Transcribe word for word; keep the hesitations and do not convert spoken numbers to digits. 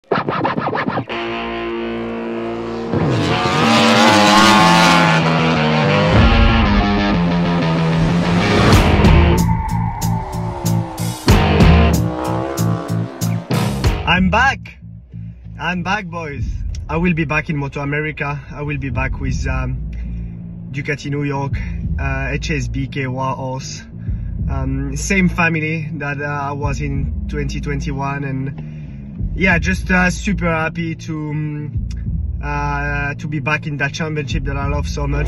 I'm back! I'm back, boys. I will be back in Moto America. I will be back with um, Ducati New York, uh, H S B K Warhorse. Um, same family that uh, I was in twenty twenty-one, and yeah, just uh, super happy to um, uh, to be back in that championship that I love so much.